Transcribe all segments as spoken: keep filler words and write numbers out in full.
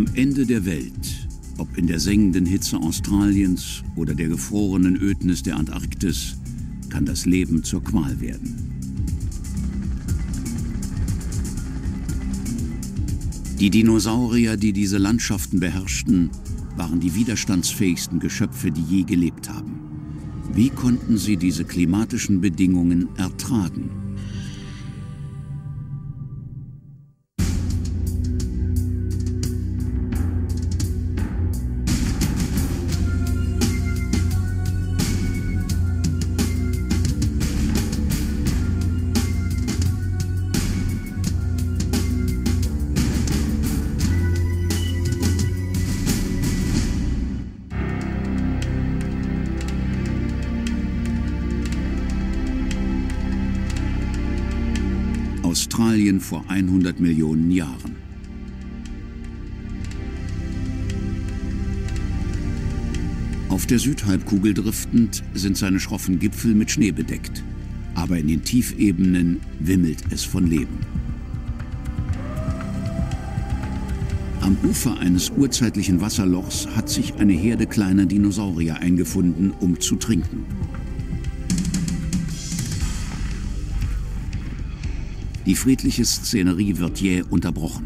Am Ende der Welt, ob in der sengenden Hitze Australiens oder der gefrorenen Ödnis der Antarktis, kann das Leben zur Qual werden. Die Dinosaurier, die diese Landschaften beherrschten, waren die widerstandsfähigsten Geschöpfe, die je gelebt haben. Wie konnten sie diese klimatischen Bedingungen ertragen? Australien vor hundert Millionen Jahren. Auf der Südhalbkugel driftend sind seine schroffen Gipfel mit Schnee bedeckt, aber in den Tiefebenen wimmelt es von Leben. Am Ufer eines urzeitlichen Wasserlochs hat sich eine Herde kleiner Dinosaurier eingefunden, um zu trinken. Die friedliche Szenerie wird jäh unterbrochen.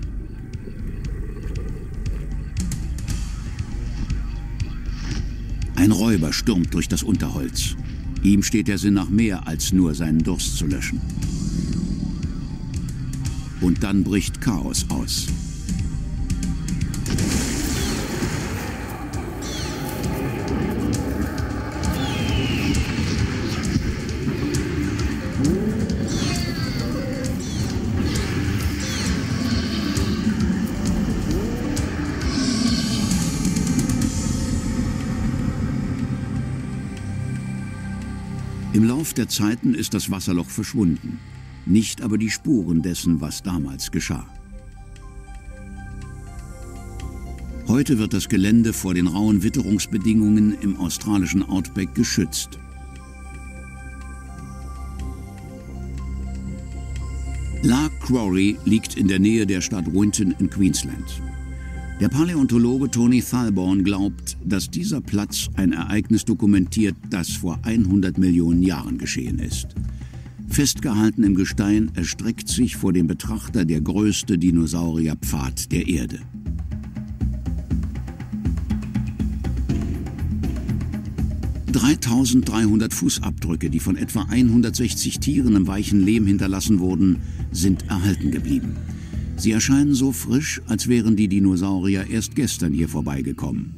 Ein Räuber stürmt durch das Unterholz. Ihm steht der Sinn nach mehr, als nur seinen Durst zu löschen. Und dann bricht Chaos aus. Im Lauf der Zeiten ist das Wasserloch verschwunden, nicht aber die Spuren dessen, was damals geschah. Heute wird das Gelände vor den rauen Witterungsbedingungen im australischen Outback geschützt. Lark Quarry liegt in der Nähe der Stadt Winton in Queensland. Der Paläontologe Tony Thalborn glaubt, dass dieser Platz ein Ereignis dokumentiert, das vor hundert Millionen Jahren geschehen ist. Festgehalten im Gestein erstreckt sich vor dem Betrachter der größte Dinosaurierpfad der Erde. dreitausenddreihundert Fußabdrücke, die von etwa hundertsechzig Tieren im weichen Lehm hinterlassen wurden, sind erhalten geblieben. Sie erscheinen so frisch, als wären die Dinosaurier erst gestern hier vorbeigekommen.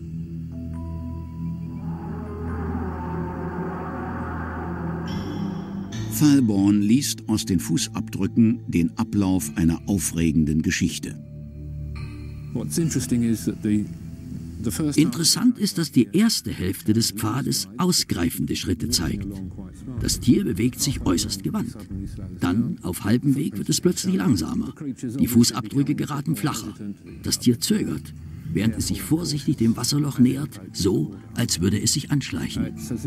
Thalborn liest aus den Fußabdrücken den Ablauf einer aufregenden Geschichte. Interessant ist, dass die erste Hälfte des Pfades ausgreifende Schritte zeigt. Das Tier bewegt sich äußerst gewandt. Dann, auf halbem Weg, wird es plötzlich langsamer. Die Fußabdrücke geraten flacher. Das Tier zögert, während es sich vorsichtig dem Wasserloch nähert, so, als würde es sich anschleichen.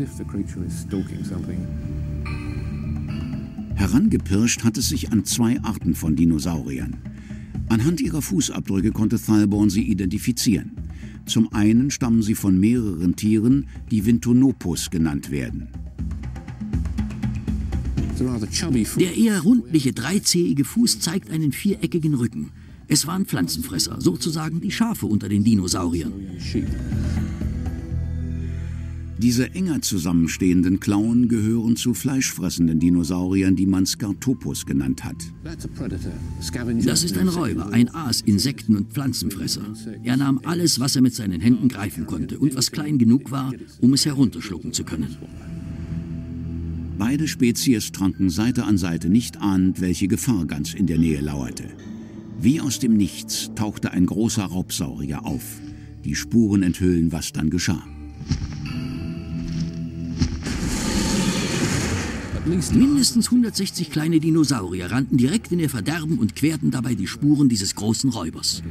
Herangepirscht hat es sich an zwei Arten von Dinosauriern. Anhand ihrer Fußabdrücke konnte Thalborn sie identifizieren. Zum einen stammen sie von mehreren Tieren, die Vintonopus genannt werden. Der eher rundliche, dreizehige Fuß zeigt einen viereckigen Rücken. Es waren Pflanzenfresser, sozusagen die Schafe unter den Dinosauriern. Diese enger zusammenstehenden Klauen gehören zu fleischfressenden Dinosauriern, die man Scartopus genannt hat. Das ist ein Räuber, ein Aas, Insekten- und Pflanzenfresser. Er nahm alles, was er mit seinen Händen greifen konnte und was klein genug war, um es herunterschlucken zu können. Beide Spezies tranken Seite an Seite, nicht ahnend, welche Gefahr ganz in der Nähe lauerte. Wie aus dem Nichts tauchte ein großer Raubsaurier auf. Die Spuren enthüllen, was dann geschah. Mindestens hundertsechzig kleine Dinosaurier rannten direkt in ihr Verderben und querten dabei die Spuren dieses großen Räubers.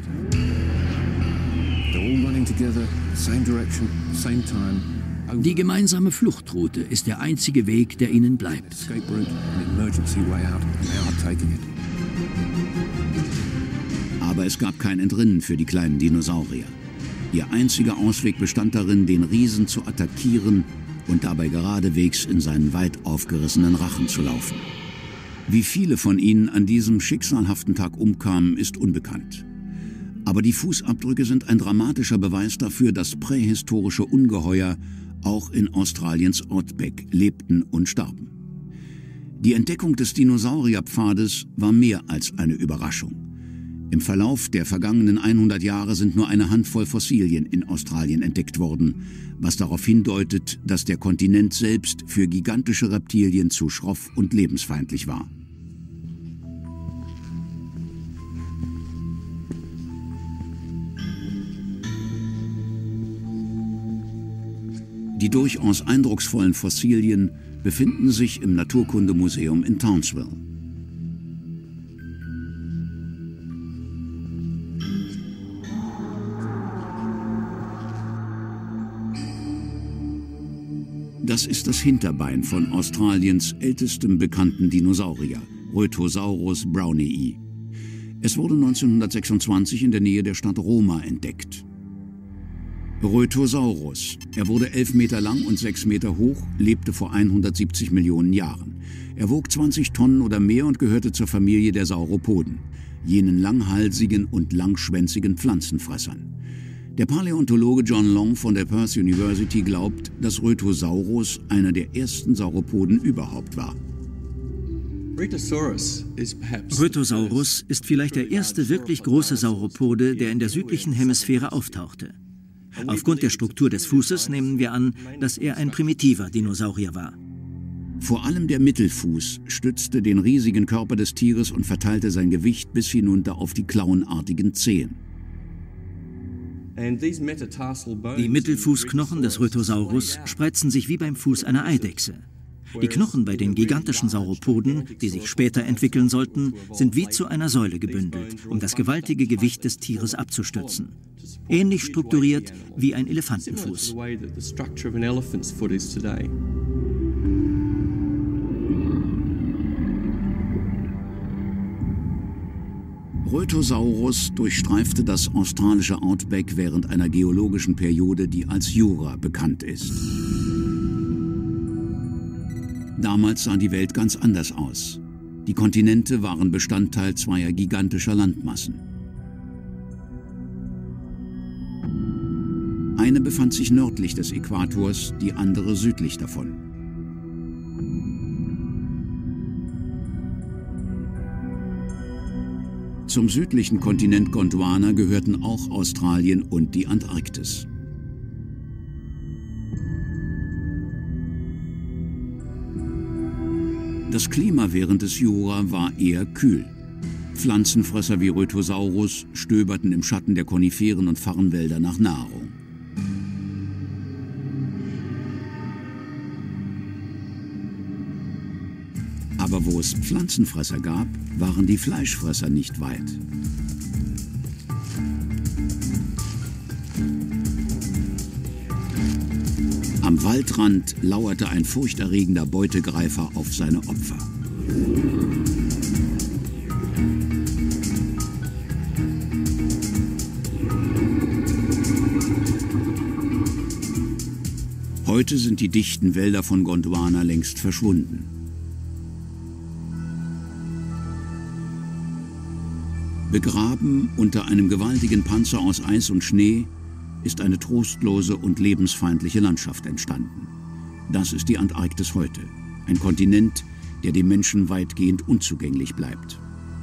Die gemeinsame Fluchtroute ist der einzige Weg, der ihnen bleibt. Aber Aber es gab kein Entrinnen für die kleinen Dinosaurier. Ihr einziger Ausweg bestand darin, den Riesen zu attackieren und dabei geradewegs in seinen weit aufgerissenen Rachen zu laufen. Wie viele von ihnen an diesem schicksalhaften Tag umkamen, ist unbekannt. Aber die Fußabdrücke sind ein dramatischer Beweis dafür, dass prähistorische Ungeheuer auch in Australiens Outback lebten und starben. Die Entdeckung des Dinosaurierpfades war mehr als eine Überraschung. Im Verlauf der vergangenen hundert Jahre sind nur eine Handvoll Fossilien in Australien entdeckt worden, was darauf hindeutet, dass der Kontinent selbst für gigantische Reptilien zu schroff und lebensfeindlich war. Die durchaus eindrucksvollen Fossilien befinden sich im Naturkundemuseum in Townsville. Das ist das Hinterbein von Australiens ältestem bekannten Dinosaurier, Rötosaurus brownii. Es wurde neunzehnhundertsechsundzwanzig in der Nähe der Stadt Roma entdeckt. Rötosaurus, er wurde elf Meter lang und sechs Meter hoch, lebte vor hundertsiebzig Millionen Jahren. Er wog zwanzig Tonnen oder mehr und gehörte zur Familie der Sauropoden, jenen langhalsigen und langschwänzigen Pflanzenfressern. Der Paläontologe John Long von der Perth University glaubt, dass Rötosaurus einer der ersten Sauropoden überhaupt war. Rötosaurus ist vielleicht der erste wirklich große Sauropode, der in der südlichen Hemisphäre auftauchte. Aufgrund der Struktur des Fußes nehmen wir an, dass er ein primitiver Dinosaurier war. Vor allem der Mittelfuß stützte den riesigen Körper des Tieres und verteilte sein Gewicht bis hinunter auf die klauenartigen Zehen. Die Mittelfußknochen des Rötosaurus spreizen sich wie beim Fuß einer Eidechse. Die Knochen bei den gigantischen Sauropoden, die sich später entwickeln sollten, sind wie zu einer Säule gebündelt, um das gewaltige Gewicht des Tieres abzustützen. Ähnlich strukturiert wie ein Elefantenfuß. Rötosaurus durchstreifte das australische Outback während einer geologischen Periode, die als Jura bekannt ist. Damals sah die Welt ganz anders aus. Die Kontinente waren Bestandteil zweier gigantischer Landmassen. Eine befand sich nördlich des Äquators, die andere südlich davon. Zum südlichen Kontinent Gondwana gehörten auch Australien und die Antarktis. Das Klima während des Jura war eher kühl. Pflanzenfresser wie Rötosaurus stöberten im Schatten der Koniferen und Farnwälder nach Nahrung. Aber wo es Pflanzenfresser gab, waren die Fleischfresser nicht weit. Am Waldrand lauerte ein furchterregender Beutegreifer auf seine Opfer. Heute sind die dichten Wälder von Gondwana längst verschwunden. Begraben unter einem gewaltigen Panzer aus Eis und Schnee ist eine trostlose und lebensfeindliche Landschaft entstanden. Das ist die Antarktis heute, ein Kontinent, der dem Menschen weitgehend unzugänglich bleibt.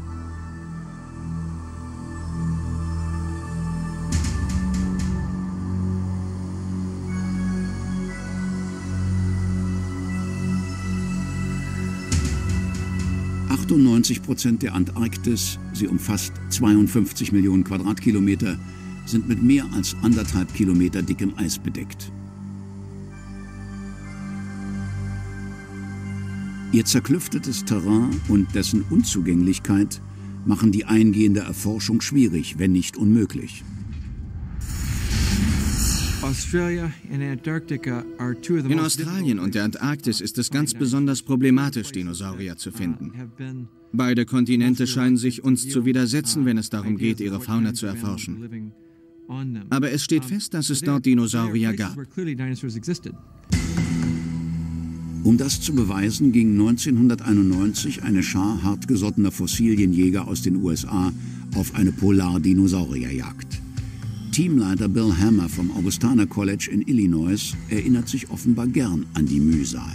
achtundneunzig Prozent der Antarktis, sie umfasst zweiundfünfzig Millionen Quadratkilometer, sind mit mehr als anderthalb Kilometer dickem Eis bedeckt. Ihr zerklüftetes Terrain und dessen Unzugänglichkeit machen die eingehende Erforschung schwierig, wenn nicht unmöglich. In Australien und der Antarktis ist es ganz besonders problematisch, Dinosaurier zu finden. Beide Kontinente scheinen sich uns zu widersetzen, wenn es darum geht, ihre Fauna zu erforschen. Aber es steht fest, dass es dort Dinosaurier gab. Um das zu beweisen, ging neunzehnhunderteinundneunzig eine Schar hartgesottener Fossilienjäger aus den U S A auf eine Polar-Dinosaurierjagd. Teamleiter Bill Hammer vom Augustana College in Illinois erinnert sich offenbar gern an die Mühsal.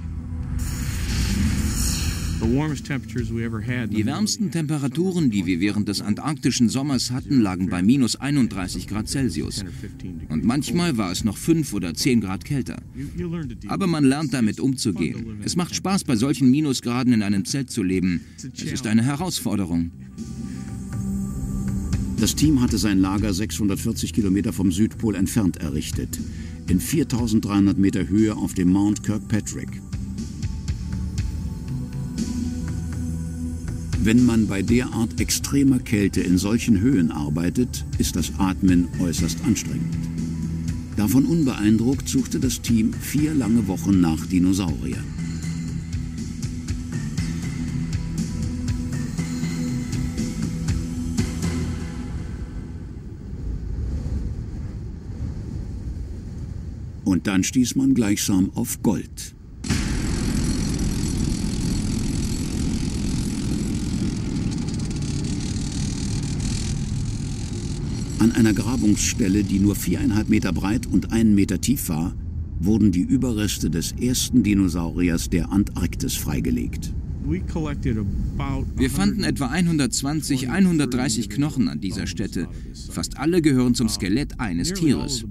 Die wärmsten Temperaturen, die wir während des antarktischen Sommers hatten, lagen bei minus einunddreißig Grad Celsius. Und manchmal war es noch fünf oder zehn Grad kälter. Aber man lernt damit umzugehen. Es macht Spaß, bei solchen Minusgraden in einem Zelt zu leben. Es ist eine Herausforderung. Das Team hatte sein Lager sechshundertvierzig Kilometer vom Südpol entfernt errichtet, in viertausenddreihundert Meter Höhe auf dem Mount Kirkpatrick. Wenn man bei derart extremer Kälte in solchen Höhen arbeitet, ist das Atmen äußerst anstrengend. Davon unbeeindruckt suchte das Team vier lange Wochen nach Dinosauriern. Und dann stieß man gleichsam auf Gold. An einer Grabungsstelle, die nur viereinhalb Meter breit und einen Meter tief war, wurden die Überreste des ersten Dinosauriers der Antarktis freigelegt. Wir fanden etwa hundertzwanzig, hundertdreißig Knochen an dieser Stätte. Fast alle gehören zum Skelett eines Tieres.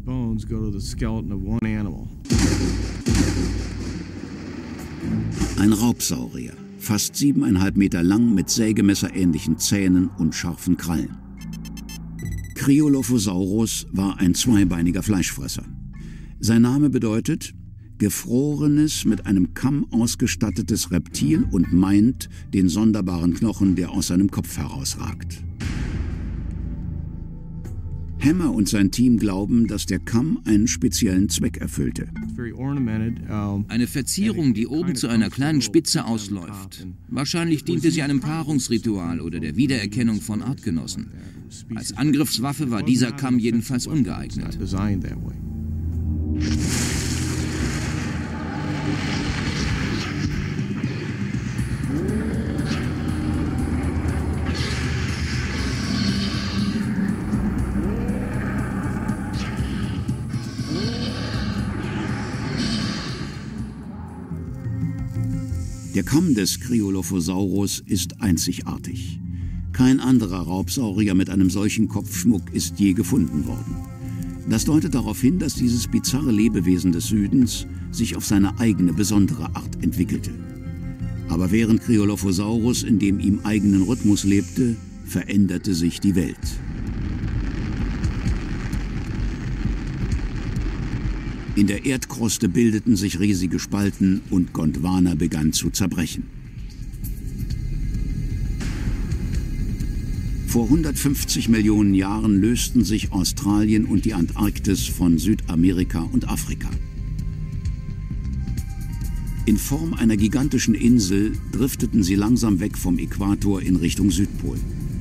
Ein Raubsaurier, fast siebeneinhalb Meter lang mit sägemesserähnlichen Zähnen und scharfen Krallen. Cryolophosaurus war ein zweibeiniger Fleischfresser. Sein Name bedeutet gefrorenes, mit einem Kamm ausgestattetes Reptil und meint den sonderbaren Knochen, der aus seinem Kopf herausragt. Hammer und sein Team glauben, dass der Kamm einen speziellen Zweck erfüllte. Eine Verzierung, die oben zu einer kleinen Spitze ausläuft. Wahrscheinlich diente sie einem Paarungsritual oder der Wiedererkennung von Artgenossen. Als Angriffswaffe war dieser Kamm jedenfalls ungeeignet. Der Kamm des Cryolophosaurus ist einzigartig. Kein anderer Raubsaurier mit einem solchen Kopfschmuck ist je gefunden worden. Das deutet darauf hin, dass dieses bizarre Lebewesen des Südens sich auf seine eigene besondere Art entwickelte. Aber während Cryolophosaurus in dem ihm eigenen Rhythmus lebte, veränderte sich die Welt. In der Erdkruste bildeten sich riesige Spalten und Gondwana begann zu zerbrechen. Vor hundertfünfzig Millionen Jahren lösten sich Australien und die Antarktis von Südamerika und Afrika. In Form einer gigantischen Insel drifteten sie langsam weg vom Äquator in Richtung Südpol.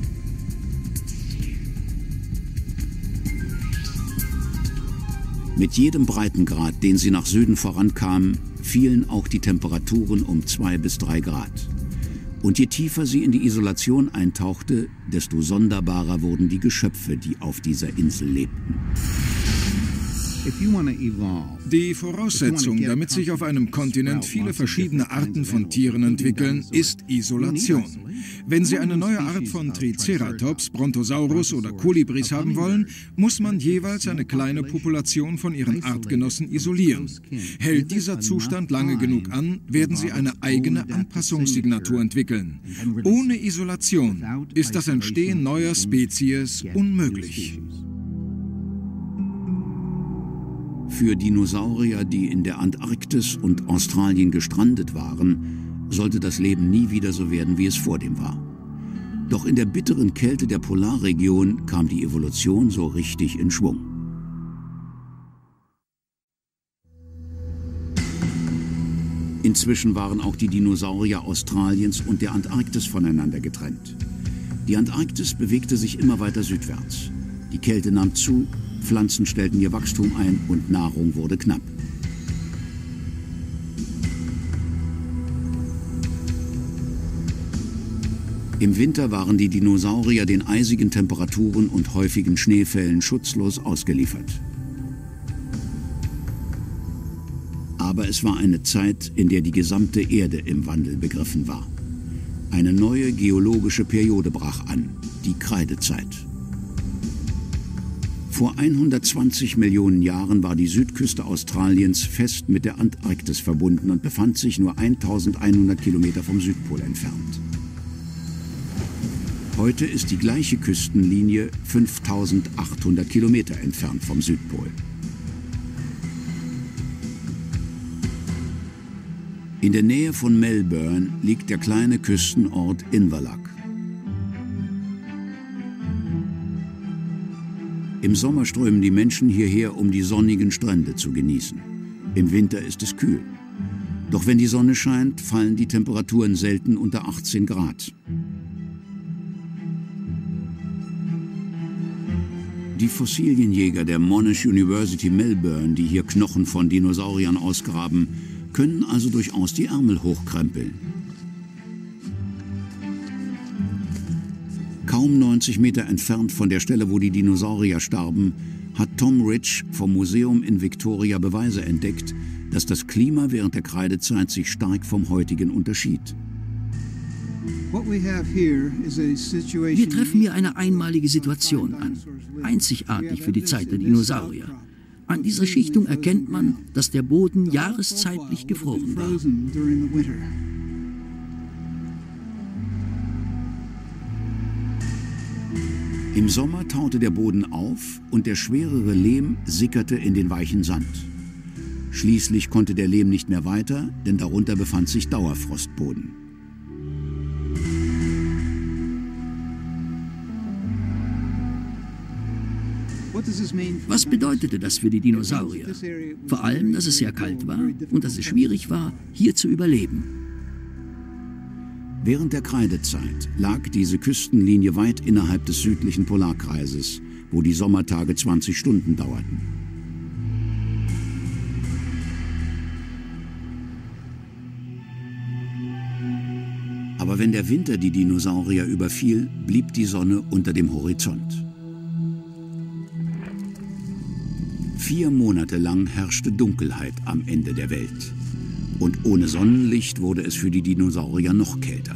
Mit jedem Breitengrad, den sie nach Süden vorankamen, fielen auch die Temperaturen um zwei bis drei Grad. Und je tiefer sie in die Isolation eintauchte, desto sonderbarer wurden die Geschöpfe, die auf dieser Insel lebten. Die Voraussetzung, damit sich auf einem Kontinent viele verschiedene Arten von Tieren entwickeln, ist Isolation. Wenn Sie eine neue Art von Triceratops, Brontosaurus oder Kolibris haben wollen, muss man jeweils eine kleine Population von ihren Artgenossen isolieren. Hält dieser Zustand lange genug an, werden sie eine eigene Anpassungssignatur entwickeln. Ohne Isolation ist das Entstehen neuer Spezies unmöglich. Für Dinosaurier, die in der Antarktis und Australien gestrandet waren, sollte das Leben nie wieder so werden, wie es vor dem war. Doch in der bitteren Kälte der Polarregion kam die Evolution so richtig in Schwung. Inzwischen waren auch die Dinosaurier Australiens und der Antarktis voneinander getrennt. Die Antarktis bewegte sich immer weiter südwärts. Die Kälte nahm zu, Pflanzen stellten ihr Wachstum ein und Nahrung wurde knapp. Im Winter waren die Dinosaurier den eisigen Temperaturen und häufigen Schneefällen schutzlos ausgeliefert. Aber es war eine Zeit, in der die gesamte Erde im Wandel begriffen war. Eine neue geologische Periode brach an, die Kreidezeit. Vor hundertzwanzig Millionen Jahren war die Südküste Australiens fest mit der Antarktis verbunden und befand sich nur eintausendeinhundert Kilometer vom Südpol entfernt. Heute ist die gleiche Küstenlinie fünftausendachthundert Kilometer entfernt vom Südpol. In der Nähe von Melbourne liegt der kleine Küstenort Inverloch. Im Sommer strömen die Menschen hierher, um die sonnigen Strände zu genießen. Im Winter ist es kühl. Doch wenn die Sonne scheint, fallen die Temperaturen selten unter achtzehn Grad. Die Fossilienjäger der Monash University Melbourne, die hier Knochen von Dinosauriern ausgraben, können also durchaus die Ärmel hochkrempeln. Kaum neunzig Meter entfernt von der Stelle, wo die Dinosaurier starben, hat Tom Rich vom Museum in Victoria Beweise entdeckt, dass das Klima während der Kreidezeit sich stark vom heutigen unterschied. Wir treffen hier eine einmalige Situation an, einzigartig für die Zeit der Dinosaurier. An dieser Schichtung erkennt man, dass der Boden jahreszeitlich gefroren war. Im Sommer taute der Boden auf und der schwerere Lehm sickerte in den weichen Sand. Schließlich konnte der Lehm nicht mehr weiter, denn darunter befand sich Dauerfrostboden. Was bedeutete das für die Dinosaurier? Vor allem, dass es sehr kalt war und dass es schwierig war, hier zu überleben. Während der Kreidezeit lag diese Küstenlinie weit innerhalb des südlichen Polarkreises, wo die Sommertage zwanzig Stunden dauerten. Aber wenn der Winter die Dinosaurier überfiel, blieb die Sonne unter dem Horizont. Vier Monate lang herrschte Dunkelheit am Ende der Welt. Und ohne Sonnenlicht wurde es für die Dinosaurier noch kälter.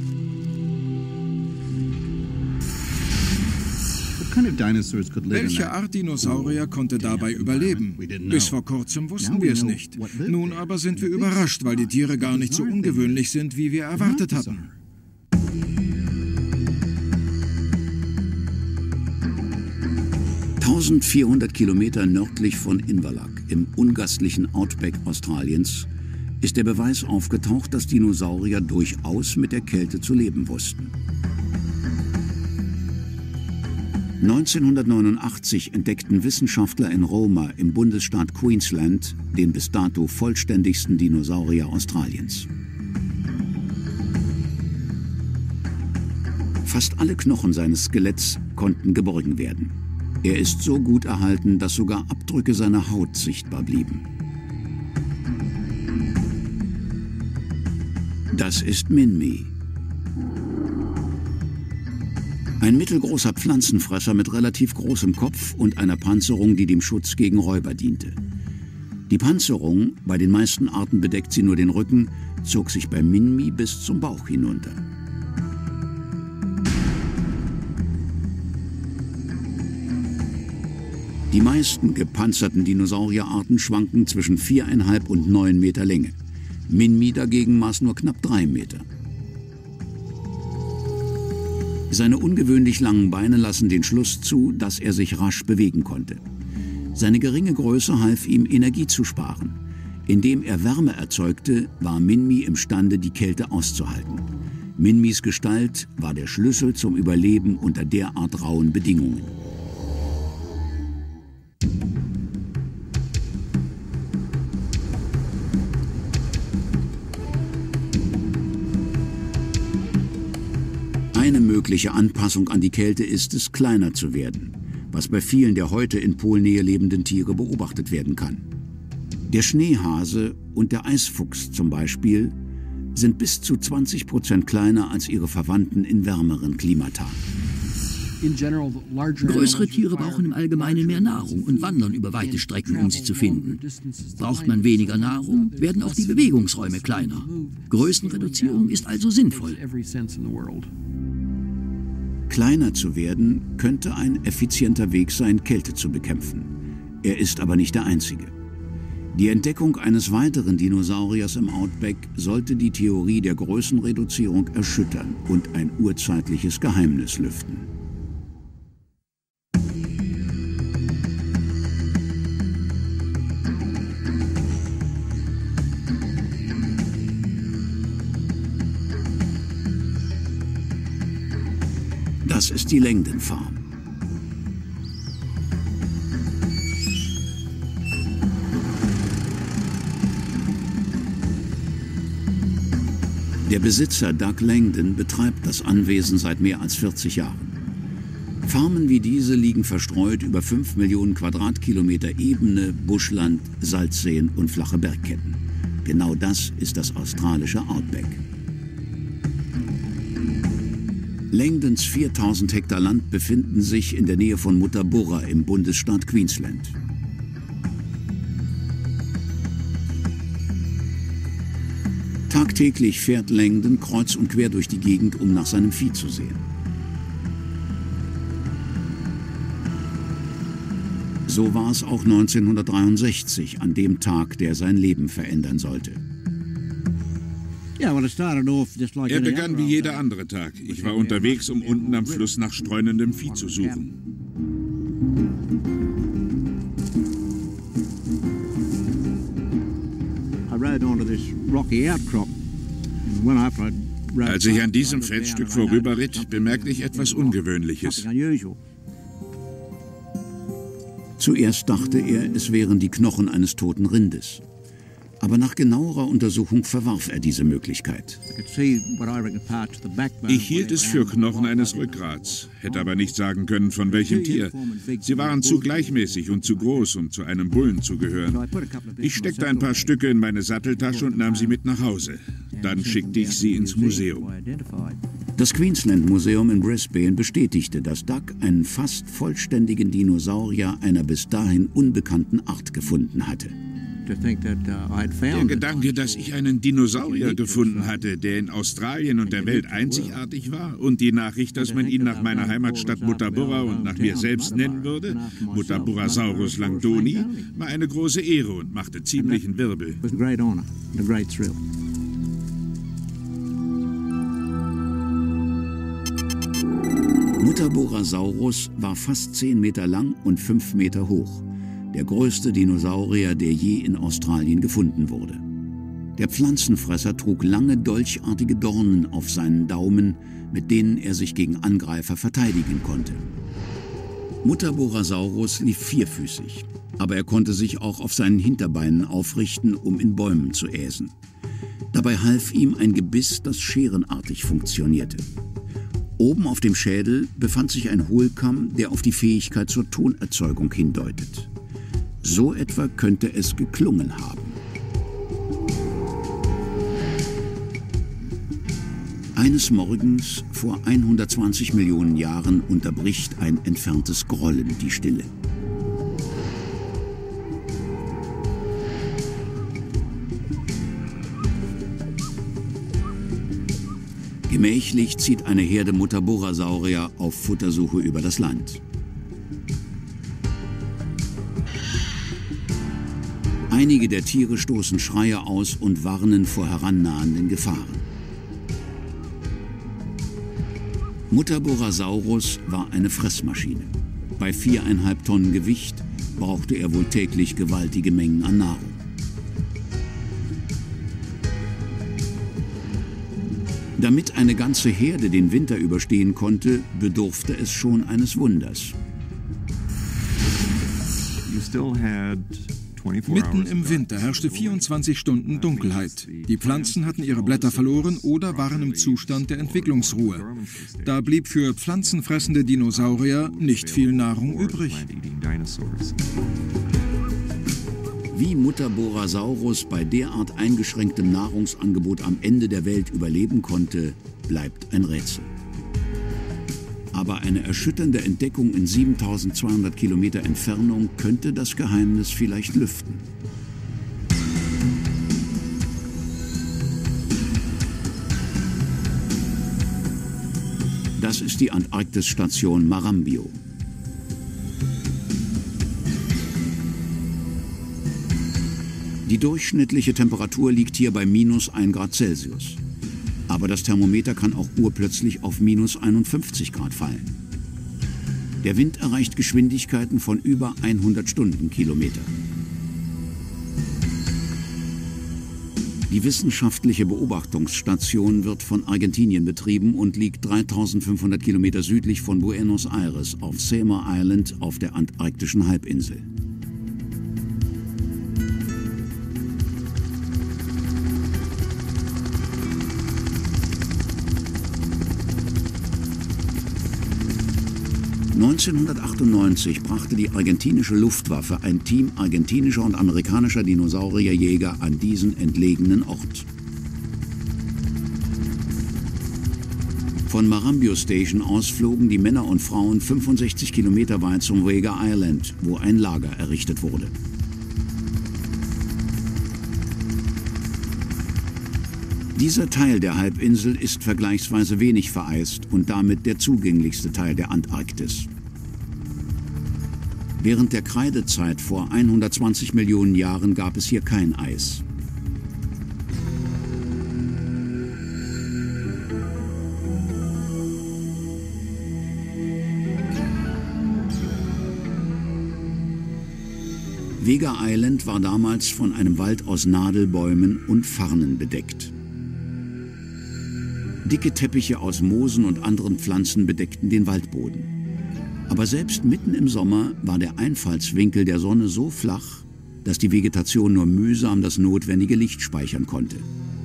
Welche Art Dinosaurier konnte dabei überleben? Bis vor kurzem wussten wir es nicht. Nun aber sind wir überrascht, weil die Tiere gar nicht so ungewöhnlich sind, wie wir erwartet hatten. eintausendvierhundert Kilometer nördlich von Inverloch im ungastlichen Outback Australiens ist der Beweis aufgetaucht, dass Dinosaurier durchaus mit der Kälte zu leben wussten. neunzehnhundertneunundachtzig entdeckten Wissenschaftler in Roma im Bundesstaat Queensland den bis dato vollständigsten Dinosaurier Australiens. Fast alle Knochen seines Skeletts konnten geborgen werden. Er ist so gut erhalten, dass sogar Abdrücke seiner Haut sichtbar blieben. Das ist Minmi. Ein mittelgroßer Pflanzenfresser mit relativ großem Kopf und einer Panzerung, die dem Schutz gegen Räuber diente. Die Panzerung, bei den meisten Arten bedeckt sie nur den Rücken, zog sich bei Minmi bis zum Bauch hinunter. Die meisten gepanzerten Dinosaurierarten schwanken zwischen viereinhalb und neun Meter Länge. Minmi dagegen maß nur knapp drei Meter. Seine ungewöhnlich langen Beine lassen den Schluss zu, dass er sich rasch bewegen konnte. Seine geringe Größe half ihm, Energie zu sparen. Indem er Wärme erzeugte, war Minmi imstande, die Kälte auszuhalten. Minmis Gestalt war der Schlüssel zum Überleben unter derart rauen Bedingungen. mögliche Anpassung an die Kälte ist es, kleiner zu werden, was bei vielen der heute in Polnähe lebenden Tiere beobachtet werden kann. Der Schneehase und der Eisfuchs zum Beispiel sind bis zu zwanzig Prozent kleiner als ihre Verwandten in wärmeren Klimata. Größere Tiere brauchen im Allgemeinen mehr Nahrung und wandern über weite Strecken, um sie zu finden. Braucht man weniger Nahrung, werden auch die Bewegungsräume kleiner. Größenreduzierung ist also sinnvoll. Kleiner zu werden könnte ein effizienter Weg sein, Kälte zu bekämpfen. Er ist aber nicht der einzige. Die Entdeckung eines weiteren Dinosauriers im Outback sollte die Theorie der Größenreduzierung erschüttern und ein urzeitliches Geheimnis lüften. Das ist die Langdon Farm. Der Besitzer Doug Langdon betreibt das Anwesen seit mehr als vierzig Jahren. Farmen wie diese liegen verstreut über fünf Millionen Quadratkilometer Ebene, Buschland, Salzseen und flache Bergketten. Genau das ist das australische Outback. Langdons viertausend Hektar Land befinden sich in der Nähe von Muttaburra im Bundesstaat Queensland. Tagtäglich fährt Langdon kreuz und quer durch die Gegend, um nach seinem Vieh zu sehen. So war es auch neunzehnhundertdreiundsechzig, an dem Tag, der sein Leben verändern sollte. Er begann wie jeder andere Tag. Ich war unterwegs, um unten am Fluss nach streunendem Vieh zu suchen. Als ich an diesem Felsstück vorüberritt, bemerkte ich etwas Ungewöhnliches. Zuerst dachte er, es wären die Knochen eines toten Rindes. Aber nach genauerer Untersuchung verwarf er diese Möglichkeit. Ich hielt es für Knochen eines Rückgrats, hätte aber nicht sagen können, von welchem Tier. Sie waren zu gleichmäßig und zu groß, um zu einem Bullen zu gehören. Ich steckte ein paar Stücke in meine Satteltasche und nahm sie mit nach Hause. Dann schickte ich sie ins Museum. Das Queensland Museum in Brisbane bestätigte, dass Doug einen fast vollständigen Dinosaurier einer bis dahin unbekannten Art gefunden hatte. Der Gedanke, dass ich einen Dinosaurier gefunden hatte, der in Australien und der Welt einzigartig war, und die Nachricht, dass man ihn nach meiner Heimatstadt Muttaburra und nach mir selbst nennen würde, Muttaburrasaurus langdoni, war eine große Ehre und machte ziemlichen Wirbel. Muttaburrasaurus war fast zehn Meter lang und fünf Meter hoch. Der größte Dinosaurier, der je in Australien gefunden wurde. Der Pflanzenfresser trug lange dolchartige Dornen auf seinen Daumen, mit denen er sich gegen Angreifer verteidigen konnte. Muttaburrasaurus lief vierfüßig, aber er konnte sich auch auf seinen Hinterbeinen aufrichten, um in Bäumen zu äsen. Dabei half ihm ein Gebiss, das scherenartig funktionierte. Oben auf dem Schädel befand sich ein Hohlkamm, der auf die Fähigkeit zur Tonerzeugung hindeutet. So etwa könnte es geklungen haben. Eines Morgens vor hundertzwanzig Millionen Jahren unterbricht ein entferntes Grollen die Stille. Gemächlich zieht eine Herde Muttaburrasaurier auf Futtersuche über das Land. Einige der Tiere stoßen Schreie aus und warnen vor herannahenden Gefahren. Muttaburrasaurus war eine Fressmaschine. Bei viereinhalb Tonnen Gewicht brauchte er wohl täglich gewaltige Mengen an Nahrung. Damit eine ganze Herde den Winter überstehen konnte, bedurfte es schon eines Wunders. Mitten im Winter herrschte vierundzwanzig Stunden Dunkelheit. Die Pflanzen hatten ihre Blätter verloren oder waren im Zustand der Entwicklungsruhe. Da blieb für pflanzenfressende Dinosaurier nicht viel Nahrung übrig. Wie Muttaborasaurus bei derart eingeschränktem Nahrungsangebot am Ende der Welt überleben konnte, bleibt ein Rätsel. Aber eine erschütternde Entdeckung in siebentausendzweihundert Kilometer Entfernung könnte das Geheimnis vielleicht lüften. Das ist die Antarktisstation Marambio. Die durchschnittliche Temperatur liegt hier bei minus ein Grad Celsius. Aber das Thermometer kann auch urplötzlich auf minus einundfünfzig Grad fallen. Der Wind erreicht Geschwindigkeiten von über hundert Stundenkilometer. Die wissenschaftliche Beobachtungsstation wird von Argentinien betrieben und liegt dreitausendfünfhundert Kilometer südlich von Buenos Aires auf Seymour Island auf der antarktischen Halbinsel. neunzehnhundertachtundneunzig brachte die argentinische Luftwaffe ein Team argentinischer und amerikanischer Dinosaurierjäger an diesen entlegenen Ort. Von Marambio Station aus flogen die Männer und Frauen fünfundsechzig Kilometer weit zum Vega Island, wo ein Lager errichtet wurde. Dieser Teil der Halbinsel ist vergleichsweise wenig vereist und damit der zugänglichste Teil der Antarktis. Während der Kreidezeit vor hundertzwanzig Millionen Jahren gab es hier kein Eis. Vega Island war damals von einem Wald aus Nadelbäumen und Farnen bedeckt. Dicke Teppiche aus Moosen und anderen Pflanzen bedeckten den Waldboden. Aber selbst mitten im Sommer war der Einfallswinkel der Sonne so flach, dass die Vegetation nur mühsam das notwendige Licht speichern konnte.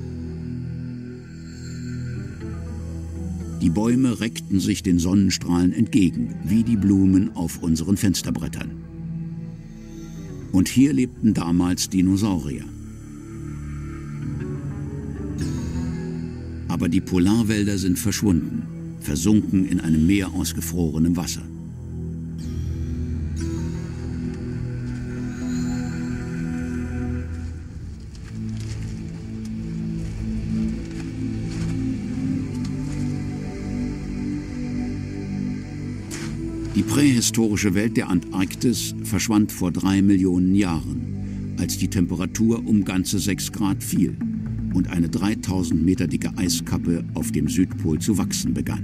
Die Bäume reckten sich den Sonnenstrahlen entgegen, wie die Blumen auf unseren Fensterbrettern. Und hier lebten damals Dinosaurier. Aber die Polarwälder sind verschwunden, versunken in einem Meer aus gefrorenem Wasser. Die prähistorische Welt der Antarktis verschwand vor drei Millionen Jahren, als die Temperatur um ganze sechs Grad fiel und eine dreitausend Meter dicke Eiskappe auf dem Südpol zu wachsen begann.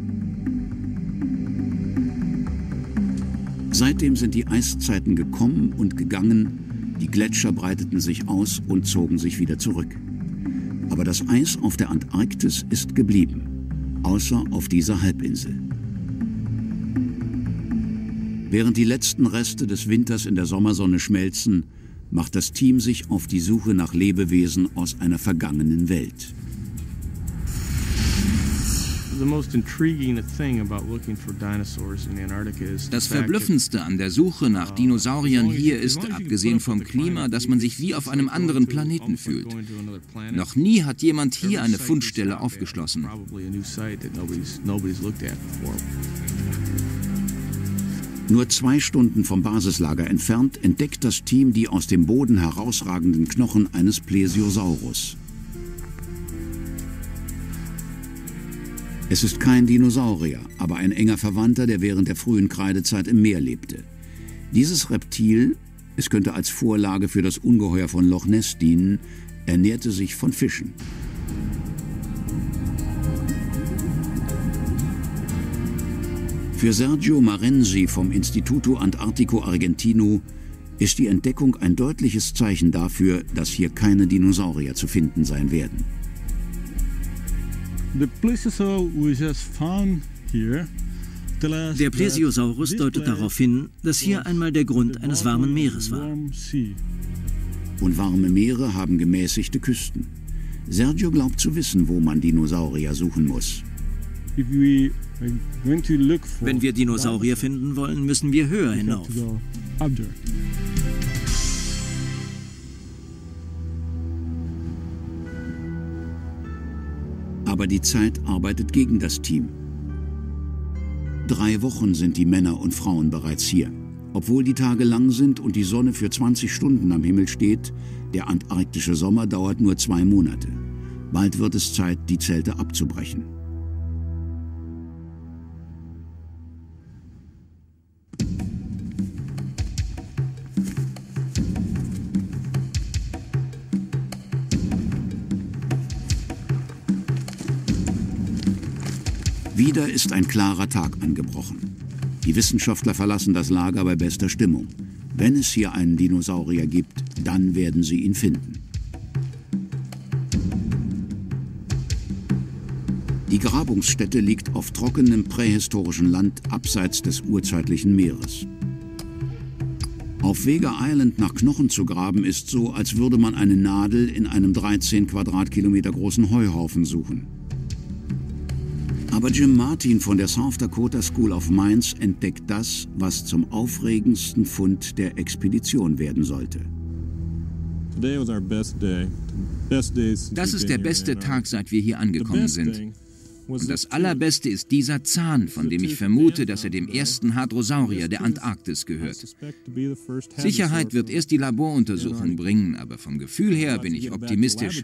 Seitdem sind die Eiszeiten gekommen und gegangen, die Gletscher breiteten sich aus und zogen sich wieder zurück. Aber das Eis auf der Antarktis ist geblieben, außer auf dieser Halbinsel. Während die letzten Reste des Winters in der Sommersonne schmelzen, macht das Team sich auf die Suche nach Lebewesen aus einer vergangenen Welt. Das Verblüffendste an der Suche nach Dinosauriern hier ist, abgesehen vom Klima, dass man sich wie auf einem anderen Planeten fühlt. Noch nie hat jemand hier eine Fundstelle aufgeschlossen. Nur zwei Stunden vom Basislager entfernt entdeckt das Team die aus dem Boden herausragenden Knochen eines Plesiosaurus. Es ist kein Dinosaurier, aber ein enger Verwandter, der während der frühen Kreidezeit im Meer lebte. Dieses Reptil, es könnte als Vorlage für das Ungeheuer von Loch Ness dienen, ernährte sich von Fischen. Für Sergio Marenzi vom Instituto Antartico Argentino ist die Entdeckung ein deutliches Zeichen dafür, dass hier keine Dinosaurier zu finden sein werden. The plesiosaur we just found here Der Plesiosaurus deutet darauf hin, dass hier einmal der Grund eines warmen Meeres war. Und warme Meere haben gemäßigte Küsten. Sergio glaubt zu wissen, wo man Dinosaurier suchen muss. Wenn wir Dinosaurier finden wollen, müssen wir höher hinauf. Aber die Zeit arbeitet gegen das Team. Drei Wochen sind die Männer und Frauen bereits hier. Obwohl die Tage lang sind und die Sonne für zwanzig Stunden am Himmel steht, der antarktische Sommer dauert nur zwei Monate. Bald wird es Zeit, die Zelte abzubrechen. Wieder ist ein klarer Tag angebrochen. Die Wissenschaftler verlassen das Lager bei bester Stimmung. Wenn es hier einen Dinosaurier gibt, dann werden sie ihn finden. Die Grabungsstätte liegt auf trockenem prähistorischen Land abseits des urzeitlichen Meeres. Auf Vega Island nach Knochen zu graben ist so, als würde man eine Nadel in einem dreizehn Quadratkilometer großen Heuhaufen suchen. Aber Jim Martin von der South Dakota School of Mines entdeckt das, was zum aufregendsten Fund der Expedition werden sollte. Das ist der beste Tag, seit wir hier angekommen sind. Und das Allerbeste ist dieser Zahn, von dem ich vermute, dass er dem ersten Hadrosaurier der Antarktis gehört. Sicherheit wird erst die Laboruntersuchung bringen, aber vom Gefühl her bin ich optimistisch.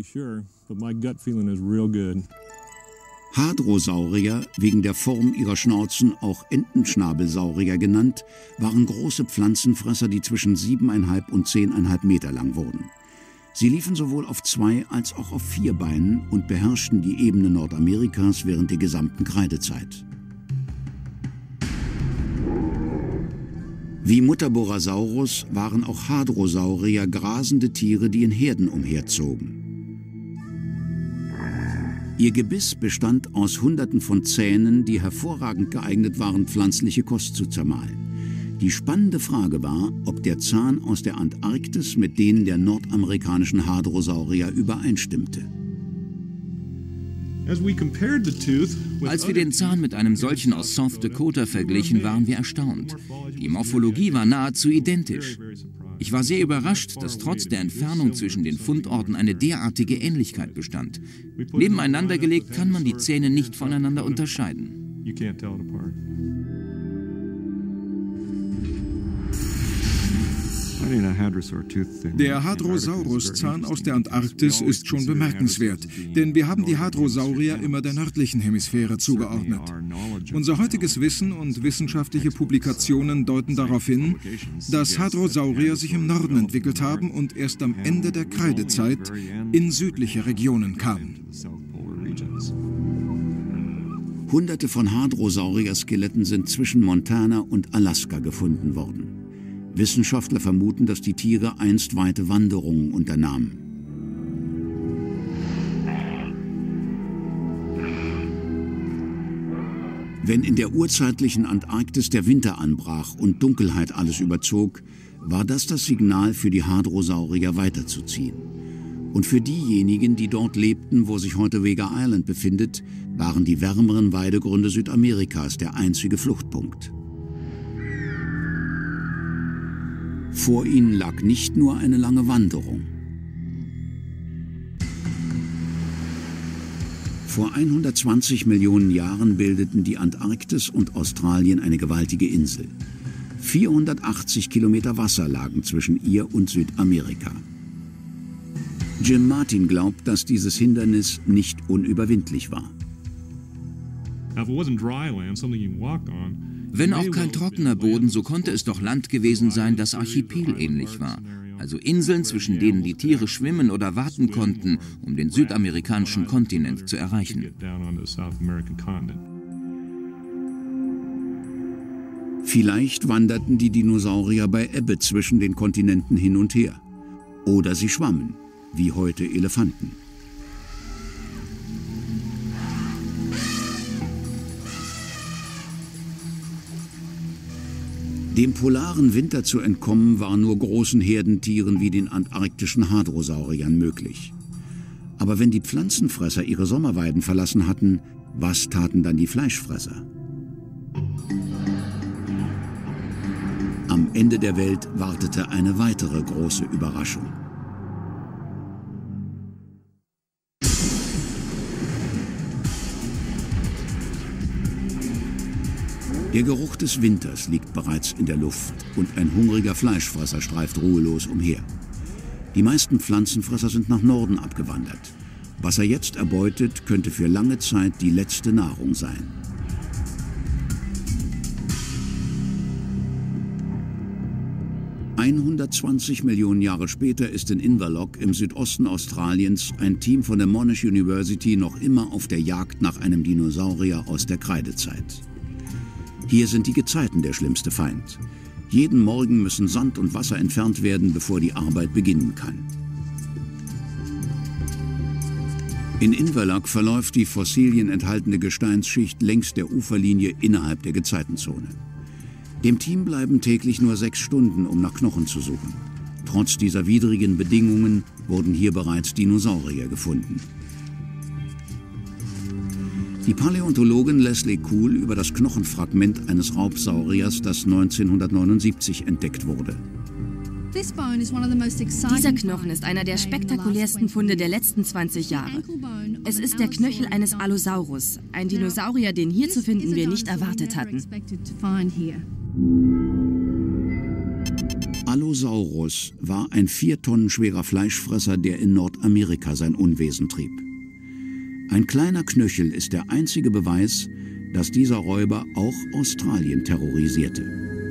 Hadrosaurier, wegen der Form ihrer Schnauzen auch Entenschnabelsaurier genannt, waren große Pflanzenfresser, die zwischen siebeneinhalb und zehneinhalb Meter lang wurden. Sie liefen sowohl auf zwei als auch auf vier Beinen und beherrschten die Ebene Nordamerikas während der gesamten Kreidezeit. Wie Muttaborasaurus waren auch Hadrosaurier grasende Tiere, die in Herden umherzogen. Ihr Gebiss bestand aus Hunderten von Zähnen, die hervorragend geeignet waren, pflanzliche Kost zu zermahlen. Die spannende Frage war, ob der Zahn aus der Antarktis mit denen der nordamerikanischen Hadrosaurier übereinstimmte. Als wir den Zahn mit einem solchen aus South Dakota verglichen, waren wir erstaunt. Die Morphologie war nahezu identisch. Ich war sehr überrascht, dass trotz der Entfernung zwischen den Fundorten eine derartige Ähnlichkeit bestand. Nebeneinander gelegt kann man die Zähne nicht voneinander unterscheiden. Der Hadrosaurus-Zahn aus der Antarktis ist schon bemerkenswert, denn wir haben die Hadrosaurier immer der nördlichen Hemisphäre zugeordnet. Unser heutiges Wissen und wissenschaftliche Publikationen deuten darauf hin, dass Hadrosaurier sich im Norden entwickelt haben und erst am Ende der Kreidezeit in südliche Regionen kamen. Hunderte von Hadrosaurier-Skeletten sind zwischen Montana und Alaska gefunden worden. Wissenschaftler vermuten, dass die Tiere einst weite Wanderungen unternahmen. Wenn in der urzeitlichen Antarktis der Winter anbrach und Dunkelheit alles überzog, war das das Signal für die Hadrosaurier weiterzuziehen. Und für diejenigen, die dort lebten, wo sich heute Vega Island befindet, waren die wärmeren Weidegründe Südamerikas der einzige Fluchtpunkt. Vor ihnen lag nicht nur eine lange Wanderung. Vor hundertzwanzig Millionen Jahren bildeten die Antarktis und Australien eine gewaltige Insel. vierhundertachtzig Kilometer Wasser lagen zwischen ihr und Südamerika. Jim Martin glaubt, dass dieses Hindernis nicht unüberwindlich war. Wenn auch kein trockener Boden, so konnte es doch Land gewesen sein, das archipelähnlich war. Also Inseln, zwischen denen die Tiere schwimmen oder warten konnten, um den südamerikanischen Kontinent zu erreichen. Vielleicht wanderten die Dinosaurier bei Ebbe zwischen den Kontinenten hin und her. Oder sie schwammen, wie heute Elefanten. Dem polaren Winter zu entkommen, war nur großen Herdentieren wie den antarktischen Hadrosauriern möglich. Aber wenn die Pflanzenfresser ihre Sommerweiden verlassen hatten, was taten dann die Fleischfresser? Am Ende der Welt wartete eine weitere große Überraschung. Der Geruch des Winters liegt bereits in der Luft und ein hungriger Fleischfresser streift ruhelos umher. Die meisten Pflanzenfresser sind nach Norden abgewandert. Was er jetzt erbeutet, könnte für lange Zeit die letzte Nahrung sein. hundertzwanzig Millionen Jahre später ist in Inverloch im Südosten Australiens ein Team von der Monash University noch immer auf der Jagd nach einem Dinosaurier aus der Kreidezeit. Hier sind die Gezeiten der schlimmste Feind. Jeden Morgen müssen Sand und Wasser entfernt werden, bevor die Arbeit beginnen kann. In Inverloch verläuft die Fossilien enthaltene Gesteinsschicht längs der Uferlinie innerhalb der Gezeitenzone. Dem Team bleiben täglich nur sechs Stunden, um nach Knochen zu suchen. Trotz dieser widrigen Bedingungen wurden hier bereits Dinosaurier gefunden. Die Paläontologin Leslie Kuhl über das Knochenfragment eines Raubsauriers, das neunzehnhundertneunundsiebzig entdeckt wurde. Dieser Knochen ist einer der spektakulärsten Funde der letzten zwanzig Jahre. Es ist der Knöchel eines Allosaurus, ein Dinosaurier, den hier zu finden wir nicht erwartet hatten. Allosaurus war ein vier Tonnen schwerer Fleischfresser, der in Nordamerika sein Unwesen trieb. Ein kleiner Knöchel ist der einzige Beweis, dass dieser Räuber auch Australien terrorisierte.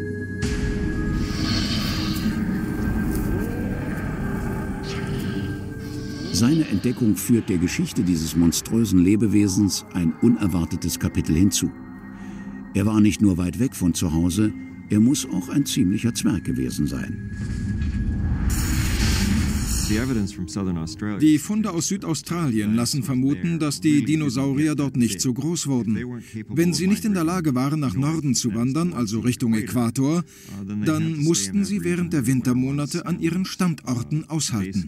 Seine Entdeckung führt der Geschichte dieses monströsen Lebewesens ein unerwartetes Kapitel hinzu. Er war nicht nur weit weg von zu Hause, er muss auch ein ziemlicher Zwerg gewesen sein. Die Funde aus Südaustralien lassen vermuten, dass die Dinosaurier dort nicht so groß wurden. Wenn sie nicht in der Lage waren, nach Norden zu wandern, also Richtung Äquator, dann mussten sie während der Wintermonate an ihren Standorten aushalten.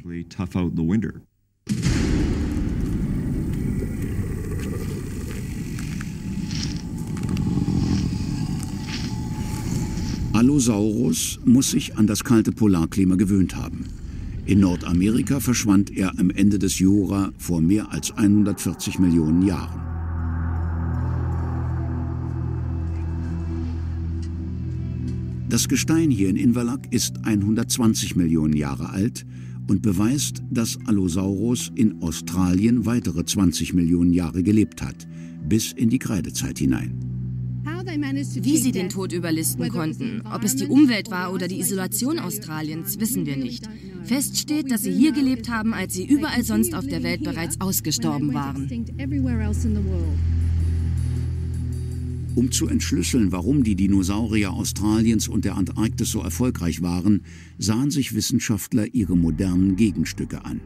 Allosaurus muss sich an das kalte Polarklima gewöhnt haben. In Nordamerika verschwand er am Ende des Jura vor mehr als hundertvierzig Millionen Jahren. Das Gestein hier in Inverloch ist hundertzwanzig Millionen Jahre alt und beweist, dass Allosaurus in Australien weitere zwanzig Millionen Jahre gelebt hat, bis in die Kreidezeit hinein. Wie sie den Tod überlisten konnten, ob es die Umwelt war oder die Isolation Australiens, wissen wir nicht. Fest steht, dass sie hier gelebt haben, als sie überall sonst auf der Welt bereits ausgestorben waren. Um zu entschlüsseln, warum die Dinosaurier Australiens und der Antarktis so erfolgreich waren, sahen sich Wissenschaftler ihre modernen Gegenstücke an.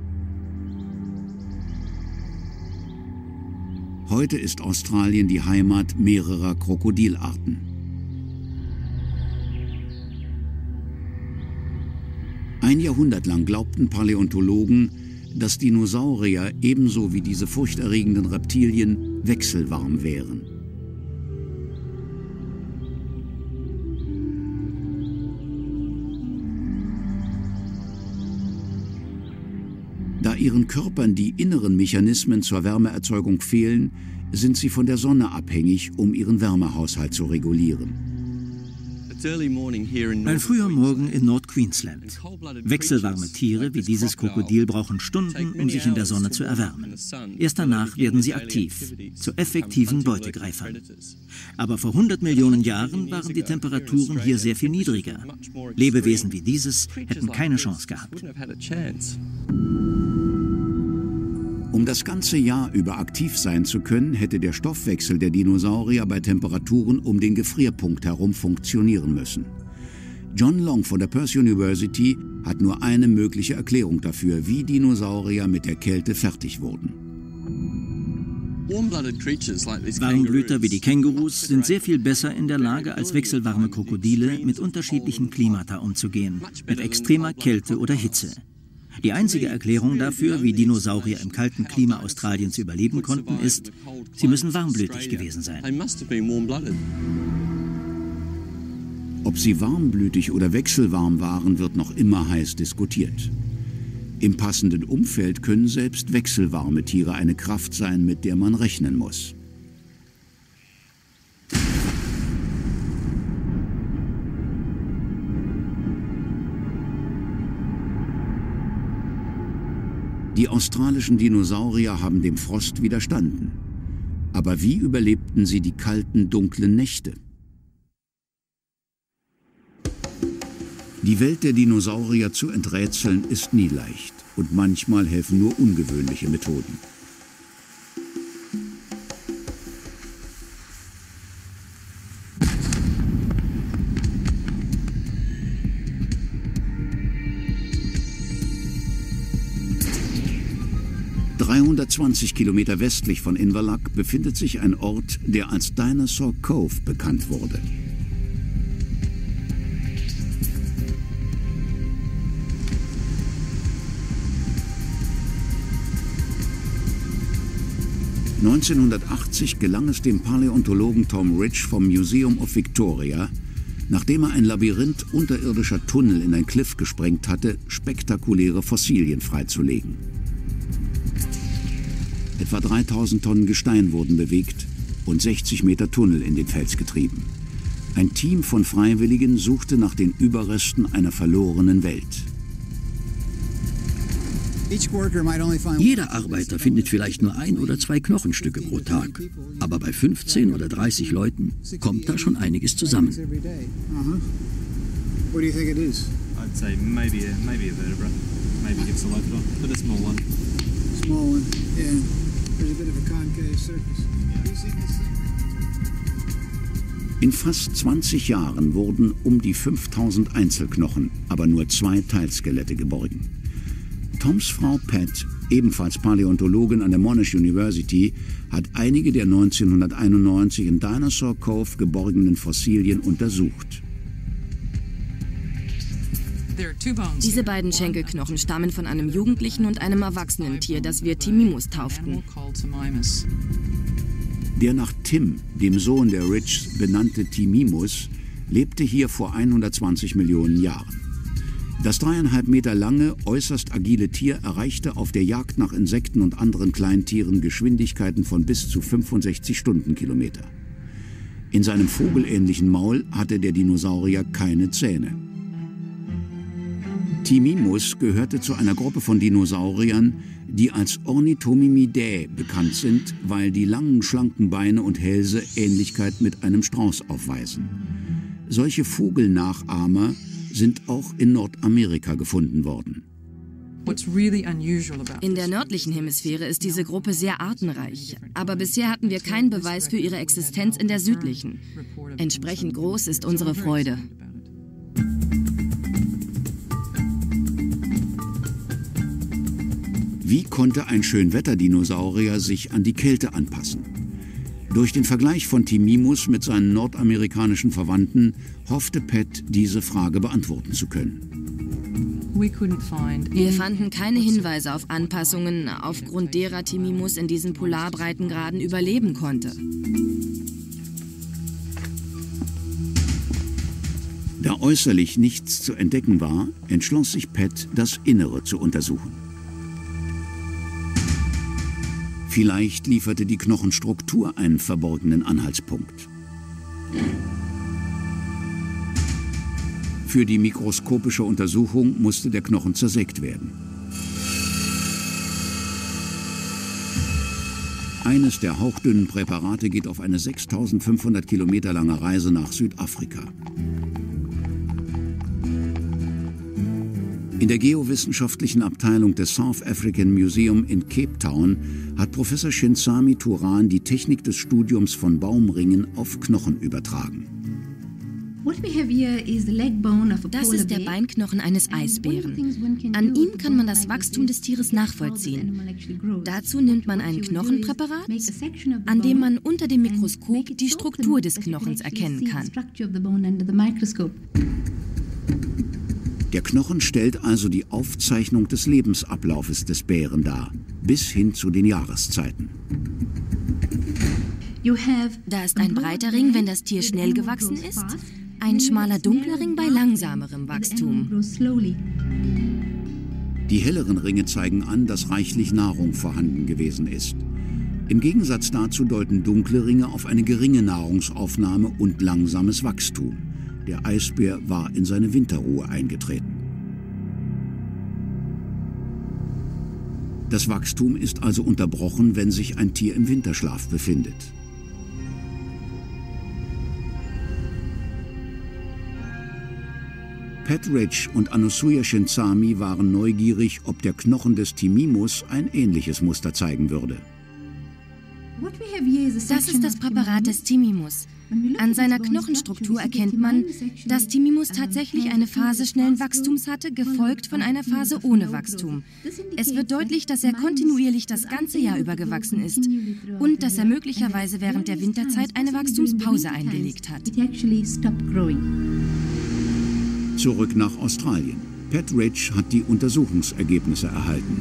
Heute ist Australien die Heimat mehrerer Krokodilarten. Ein Jahrhundert lang glaubten Paläontologen, dass Dinosaurier ebenso wie diese furchterregenden Reptilien wechselwarm wären. Da ihren Körpern die inneren Mechanismen zur Wärmeerzeugung fehlen, sind sie von der Sonne abhängig, um ihren Wärmehaushalt zu regulieren. Ein früher Morgen in Nord-Queensland. Wechselwarme Tiere wie dieses Krokodil brauchen Stunden, um sich in der Sonne zu erwärmen. Erst danach werden sie aktiv, zu effektiven Beutegreifern. Aber vor hundert Millionen Jahren waren die Temperaturen hier sehr viel niedriger. Lebewesen wie dieses hätten keine Chance gehabt. Um das ganze Jahr über aktiv sein zu können, hätte der Stoffwechsel der Dinosaurier bei Temperaturen um den Gefrierpunkt herum funktionieren müssen. John Long von der Perth University hat nur eine mögliche Erklärung dafür, wie Dinosaurier mit der Kälte fertig wurden. Warmblüter wie die Kängurus sind sehr viel besser in der Lage als wechselwarme Krokodile mit unterschiedlichen Klimata umzugehen, mit extremer Kälte oder Hitze. Die einzige Erklärung dafür, wie Dinosaurier im kalten Klima Australiens überleben konnten, ist, sie müssen warmblütig gewesen sein. Ob sie warmblütig oder wechselwarm waren, wird noch immer heiß diskutiert. Im passenden Umfeld können selbst wechselwarme Tiere eine Kraft sein, mit der man rechnen muss. Die australischen Dinosaurier haben dem Frost widerstanden. Aber wie überlebten sie die kalten, dunklen Nächte? Die Welt der Dinosaurier zu enträtseln ist nie leicht und manchmal helfen nur ungewöhnliche Methoden. dreihundertzwanzig Kilometer westlich von Inverloch befindet sich ein Ort, der als Dinosaur Cove bekannt wurde. neunzehnhundertachtzig gelang es dem Paläontologen Tom Rich vom Museum of Victoria, nachdem er ein Labyrinth unterirdischer Tunnel in ein Kliff gesprengt hatte, spektakuläre Fossilien freizulegen. Etwa dreitausend Tonnen Gestein wurden bewegt und sechzig Meter Tunnel in den Fels getrieben. Ein Team von Freiwilligen suchte nach den Überresten einer verlorenen Welt. Jeder Arbeiter findet vielleicht nur ein oder zwei Knochenstücke pro Tag. Aber bei fünfzehn oder dreißig Leuten kommt da schon einiges zusammen. In fast zwanzig Jahren wurden um die fünftausend Einzelknochen, aber nur zwei Teilskelette geborgen. Toms Frau Pat, ebenfalls Paläontologin an der Monash University, hat einige der neunzehnhunderteinundneunzig in Dinosaur Cove geborgenen Fossilien untersucht. Diese beiden Schenkelknochen stammen von einem jugendlichen und einem erwachsenen Tier, das wir Timimus tauften. Der nach Tim, dem Sohn der Richs, benannte Timimus lebte hier vor hundertzwanzig Millionen Jahren. Das dreieinhalb Meter lange, äußerst agile Tier erreichte auf der Jagd nach Insekten und anderen Kleintieren Geschwindigkeiten von bis zu fünfundsechzig Stundenkilometer. In seinem vogelähnlichen Maul hatte der Dinosaurier keine Zähne. Timimus gehörte zu einer Gruppe von Dinosauriern, die als Ornithomimidae bekannt sind, weil die langen, schlanken Beine und Hälse Ähnlichkeit mit einem Strauß aufweisen. Solche Vogelnachahmer sind auch in Nordamerika gefunden worden. In der nördlichen Hemisphäre ist diese Gruppe sehr artenreich, aber bisher hatten wir keinen Beweis für ihre Existenz in der südlichen. Entsprechend groß ist unsere Freude. Wie konnte ein Schönwetterdinosaurier sich an die Kälte anpassen? Durch den Vergleich von Timimus mit seinen nordamerikanischen Verwandten hoffte Pat, diese Frage beantworten zu können. Wir fanden keine Hinweise auf Anpassungen, aufgrund derer Timimus in diesen Polarbreitengraden überleben konnte. Da äußerlich nichts zu entdecken war, entschloss sich Pat, das Innere zu untersuchen. Vielleicht lieferte die Knochenstruktur einen verborgenen Anhaltspunkt. Für die mikroskopische Untersuchung musste der Knochen zersägt werden. Eines der hauchdünnen Präparate geht auf eine sechstausendfünfhundert Kilometer lange Reise nach Südafrika. In der geowissenschaftlichen Abteilung des South African Museum in Cape Town hat Professor Shinsami Turan die Technik des Studiums von Baumringen auf Knochen übertragen. Das ist der Beinknochen eines Eisbären. An ihm kann man das Wachstum des Tieres nachvollziehen. Dazu nimmt man ein Knochenpräparat, an dem man unter dem Mikroskop die Struktur des Knochens erkennen kann. Der Knochen stellt also die Aufzeichnung des Lebensablaufes des Bären dar, bis hin zu den Jahreszeiten. Da ist ein breiter Ring, wenn das Tier schnell gewachsen ist, ein schmaler dunkler Ring bei langsamerem Wachstum. Die helleren Ringe zeigen an, dass reichlich Nahrung vorhanden gewesen ist. Im Gegensatz dazu deuten dunkle Ringe auf eine geringe Nahrungsaufnahme und langsames Wachstum. Der Eisbär war in seine Winterruhe eingetreten. Das Wachstum ist also unterbrochen, wenn sich ein Tier im Winterschlaf befindet. Pat Ridge und Anusuya Shinsami waren neugierig, ob der Knochen des Timimus ein ähnliches Muster zeigen würde. Das ist das Präparat des Timimus. An seiner Knochenstruktur erkennt man, dass Timimus tatsächlich eine Phase schnellen Wachstums hatte, gefolgt von einer Phase ohne Wachstum. Es wird deutlich, dass er kontinuierlich das ganze Jahr über gewachsen ist und dass er möglicherweise während der Winterzeit eine Wachstumspause eingelegt hat. Zurück nach Australien. Pat Ridge hat die Untersuchungsergebnisse erhalten.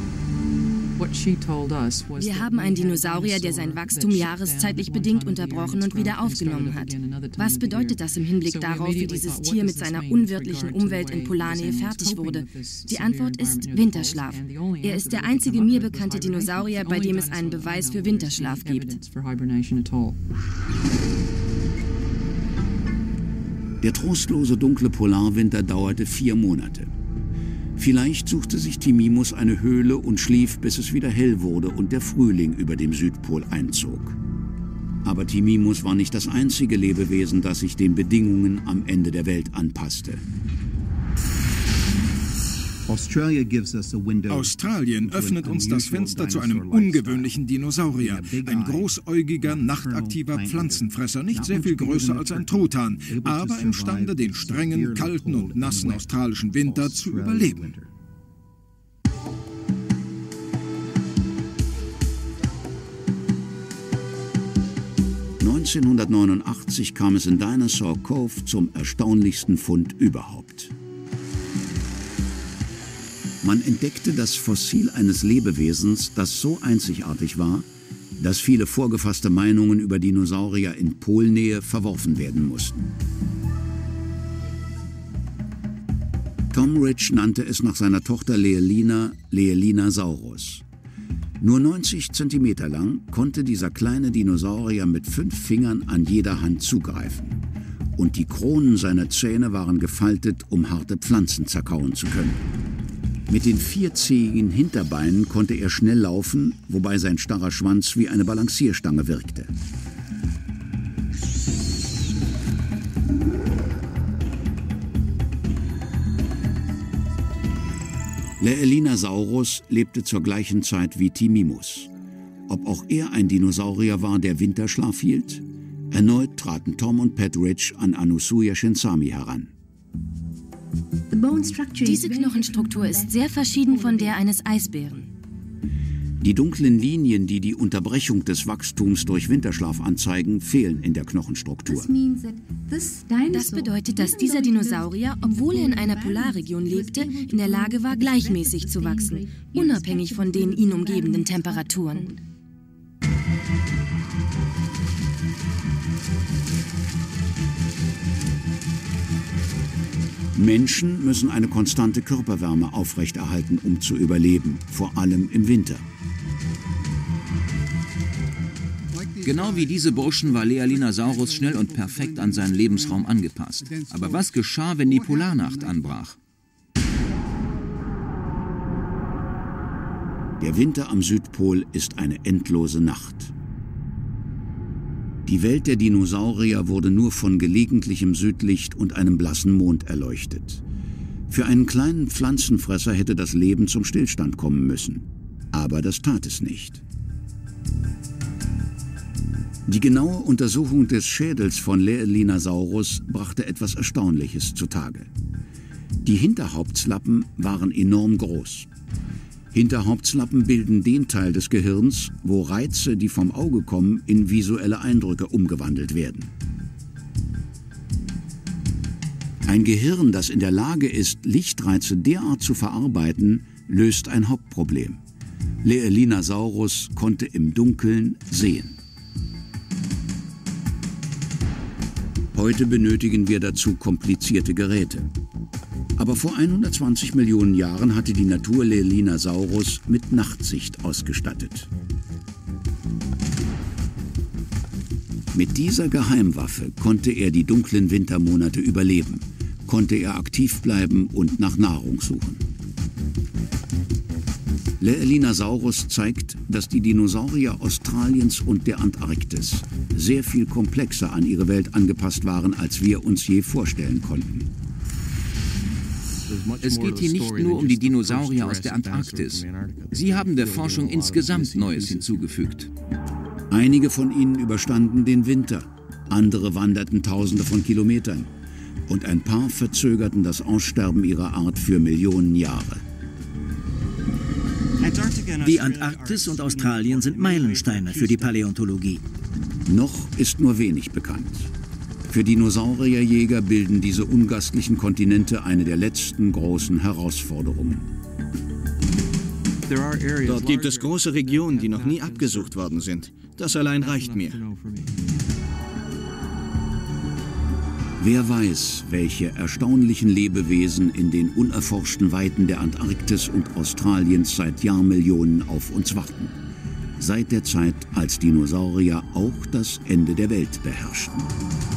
Wir haben einen Dinosaurier, der sein Wachstum jahreszeitlich bedingt unterbrochen und wieder aufgenommen hat. Was bedeutet das im Hinblick darauf, wie dieses Tier mit seiner unwirtlichen Umwelt in Polarnähe fertig wurde? Die Antwort ist Winterschlaf. Er ist der einzige mir bekannte Dinosaurier, bei dem es einen Beweis für Winterschlaf gibt. Der trostlose dunkle Polarwinter dauerte vier Monate. Vielleicht suchte sich Timimus eine Höhle und schlief, bis es wieder hell wurde und der Frühling über dem Südpol einzog. Aber Timimus war nicht das einzige Lebewesen, das sich den Bedingungen am Ende der Welt anpasste. Australien öffnet uns das Fenster zu einem ungewöhnlichen Dinosaurier. Ein großäugiger, nachtaktiver Pflanzenfresser, nicht sehr viel größer als ein Truthahn, aber imstande, den strengen, kalten und nassen australischen Winter zu überleben. neunzehnhundertneunundachtzig kam es in Dinosaur Cove zum erstaunlichsten Fund überhaupt. Man entdeckte das Fossil eines Lebewesens, das so einzigartig war, dass viele vorgefasste Meinungen über Dinosaurier in Polnähe verworfen werden mussten. Tom Ridge nannte es nach seiner Tochter Leelina Leelinasaurus. Nur neunzig Zentimeter lang konnte dieser kleine Dinosaurier mit fünf Fingern an jeder Hand zugreifen. Und die Kronen seiner Zähne waren gefaltet, um harte Pflanzen zerkauen zu können. Mit den vierzähigen Hinterbeinen konnte er schnell laufen, wobei sein starrer Schwanz wie eine Balancierstange wirkte. Leelinasaurus lebte zur gleichen Zeit wie Timimus. Ob auch er ein Dinosaurier war, der Winterschlaf hielt? Erneut traten Tom und Pat Ridge an Anusuya Shinsami heran. Diese Knochenstruktur ist sehr verschieden von der eines Eisbären. Die dunklen Linien, die die Unterbrechung des Wachstums durch Winterschlaf anzeigen, fehlen in der Knochenstruktur. Das bedeutet, dass dieser Dinosaurier, obwohl er in einer Polarregion lebte, in der Lage war, gleichmäßig zu wachsen, unabhängig von den ihn umgebenden Temperaturen. Menschen müssen eine konstante Körperwärme aufrechterhalten, um zu überleben, vor allem im Winter. Genau wie diese Burschen war Leelinasaurus schnell und perfekt an seinen Lebensraum angepasst. Aber was geschah, wenn die Polarnacht anbrach? Der Winter am Südpol ist eine endlose Nacht. Die Welt der Dinosaurier wurde nur von gelegentlichem Südlicht und einem blassen Mond erleuchtet. Für einen kleinen Pflanzenfresser hätte das Leben zum Stillstand kommen müssen. Aber das tat es nicht. Die genaue Untersuchung des Schädels von Leelinasaurus brachte etwas Erstaunliches zutage. Die Hinterhauptslappen waren enorm groß. Hinterhauptslappen bilden den Teil des Gehirns, wo Reize, die vom Auge kommen, in visuelle Eindrücke umgewandelt werden. Ein Gehirn, das in der Lage ist, Lichtreize derart zu verarbeiten, löst ein Hauptproblem. Leelinasaurus konnte im Dunkeln sehen. Heute benötigen wir dazu komplizierte Geräte. Aber vor hundertzwanzig Millionen Jahren hatte die Natur Leelinasaurus mit Nachtsicht ausgestattet. Mit dieser Geheimwaffe konnte er die dunklen Wintermonate überleben, konnte er aktiv bleiben und nach Nahrung suchen. Leelinasaurus zeigt, dass die Dinosaurier Australiens und der Antarktis sehr viel komplexer an ihre Welt angepasst waren, als wir uns je vorstellen konnten. Es geht hier nicht nur um die Dinosaurier aus der Antarktis. Sie haben der Forschung insgesamt Neues hinzugefügt. Einige von ihnen überstanden den Winter, andere wanderten Tausende von Kilometern und ein paar verzögerten das Aussterben ihrer Art für Millionen Jahre. Die Antarktis und Australien sind Meilensteine für die Paläontologie. Noch ist nur wenig bekannt. Für Dinosaurierjäger bilden diese ungastlichen Kontinente eine der letzten großen Herausforderungen. Dort gibt es große Regionen, die noch nie abgesucht worden sind. Das allein reicht mir. Wer weiß, welche erstaunlichen Lebewesen in den unerforschten Weiten der Antarktis und Australiens seit Jahrmillionen auf uns warten. Seit der Zeit, als Dinosaurier auch das Ende der Welt beherrschten.